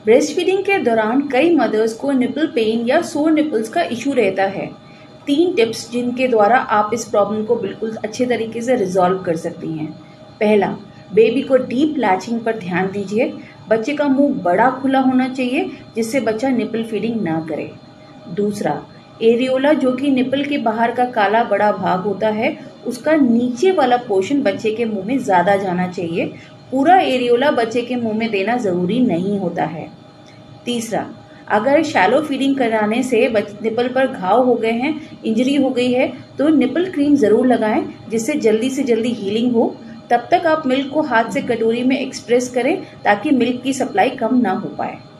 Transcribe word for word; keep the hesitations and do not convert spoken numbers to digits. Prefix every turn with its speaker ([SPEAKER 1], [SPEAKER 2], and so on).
[SPEAKER 1] Breast feeding के दौरान कई मदर्स को निपल पेन या सोर निपल्स का इशू रहता है। तीन टिप्स जिनके द्वारा आप इस प्रॉब्लम को बिल्कुल अच्छे तरीके से रिजॉल्व कर सकती हैं। पहला, बेबी को डीप लैचिंग पर ध्यान दीजिए। बच्चे का मुंह बड़ा खुला होना चाहिए जिससे बच्चा निपल फीडिंग ना करे। दूसरा, एरियोला जो कि निपल के बाहर का काला बड़ा भाग होता है, उसका नीचे वाला पोर्शन बच्चे के मुंह में ज्यादा जाना चाहिए। पूरा एरियोला बच्चे के मुंह में देना जरूरी नहीं होता है। तीसरा, अगर शैलो फीडिंग कराने से निपल पर घाव हो गए हैं, इंजरी हो गई है, तो निपल क्रीम जरूर लगाएं जिससे जल्दी से जल्दी हीलिंग हो। तब तक आप मिल्क को हाथ से कटोरी में एक्सप्रेस करें ताकि मिल्क की सप्लाई कम ना हो पाए।